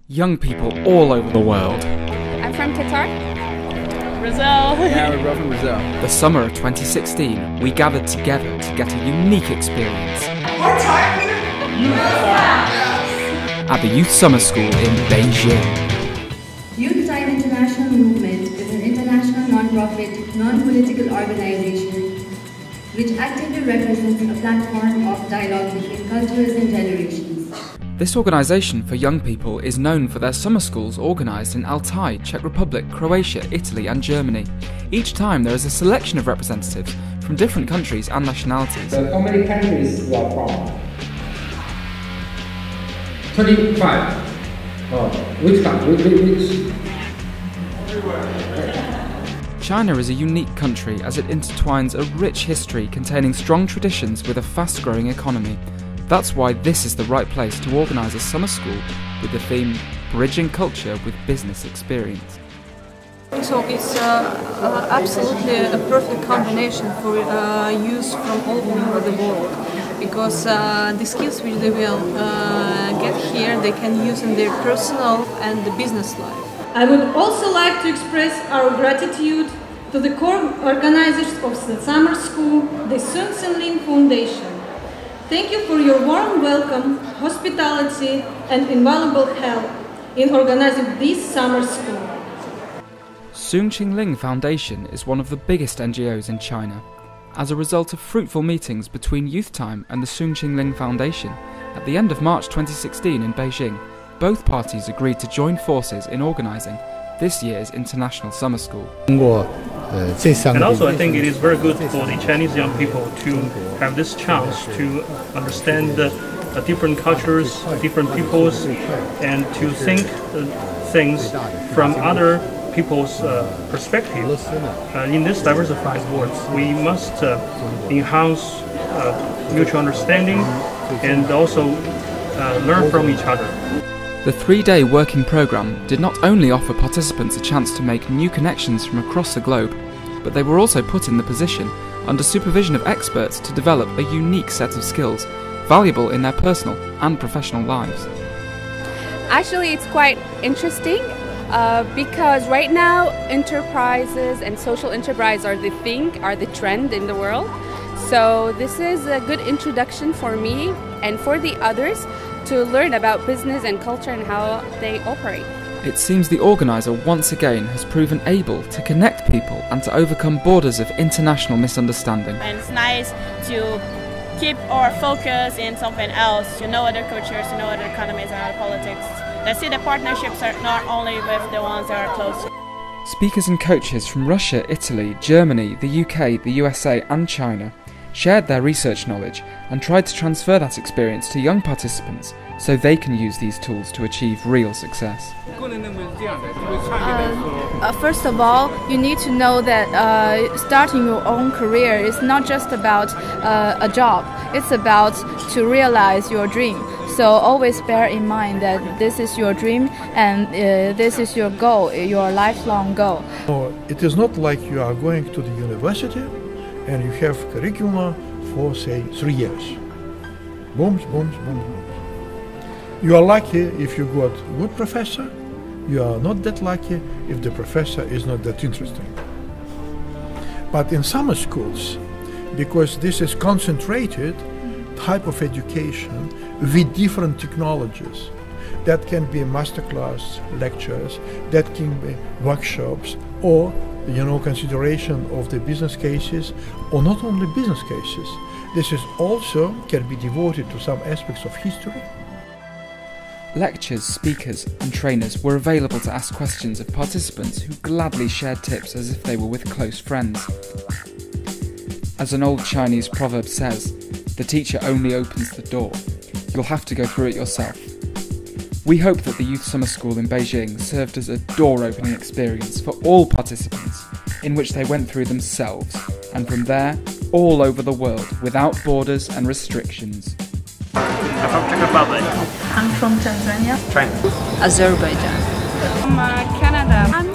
Young people all over the world. I'm from Qatar. Brazil. Yeah, we're both from Brazil. The summer of 2016, we gathered together to get a unique experience. What time is it? Youth Time! At the Youth Summer School in Beijing. Youth Time International Movement is an international non-profit, non-political organization which actively represents a platform of dialogue between cultures and generations. This organisation for young people is known for their summer schools organised in Altai, Czech Republic, Croatia, Italy and Germany. Each time there is a selection of representatives from different countries and nationalities. So how many countries you are from? 25. Oh, which country? Which? China is a unique country as it intertwines a rich history containing strong traditions with a fast-growing economy. That's why this is the right place to organise a summer school with the theme Bridging Culture with Business Experience. So it's absolutely a perfect combination for youth from all over the world, because the skills which they will get here they can use in their personal and the business life. I would also like to express our gratitude to the core organizers of the summer school, the Soong and Ling Foundation. Thank you for your warm welcome, hospitality and invaluable help in organizing this summer school. Soong Ling Foundation is one of the biggest NGOs in China. As a result of fruitful meetings between Youth Time and the Soong Ling Foundation, at the end of March 2016 in Beijing, both parties agreed to join forces in organising this year's International Summer School. And also I think it is very good for the Chinese young people to have this chance to understand the different cultures, different peoples, and to think things from other people's perspective. In this diversified world, we must enhance mutual understanding and also learn from each other. The 3-day working programme did not only offer participants a chance to make new connections from across the globe, but they were also put in the position, under supervision of experts, to develop a unique set of skills, valuable in their personal and professional lives. Actually, it's quite interesting because right now enterprises and social enterprise are the trend in the world. So this is a good introduction for me and for the others to learn about business and culture and how they operate. It seems the organiser once again has proven able to connect people and to overcome borders of international misunderstanding. And it's nice to keep our focus in something else, to know other cultures, to know other economies and other politics. I see the partnerships are not only with the ones that are close to. Speakers and coaches from Russia, Italy, Germany, the UK, the USA and China shared their research knowledge and tried to transfer that experience to young participants so they can use these tools to achieve real success. First of all, you need to know that starting your own career is not just about a job, it's about to realize your dream. So always bear in mind that this is your dream and this is your goal, your lifelong goal. It is not like you are going to the university and you have curriculum for, say, 3 years. Booms, booms, booms, booms. You are lucky if you got a good professor. You are not that lucky if the professor is not that interesting. But in summer schools, because this is concentrated type of education with different technologies, that can be masterclass lectures, that can be workshops, or consideration of the business cases, or not only business cases. This is also can be devoted to some aspects of history. Lectures, speakers and trainers were available to ask questions of participants who gladly shared tips as if they were with close friends. As an old Chinese proverb says, the teacher only opens the door. You'll have to go through it yourself. We hope that the Youth Summer School in Beijing served as a door-opening experience for all participants, in which they went through themselves, and from there, all over the world, without borders and restrictions. I'm from Czech Republic. I'm from Tanzania. China. Azerbaijan. From Canada. I'm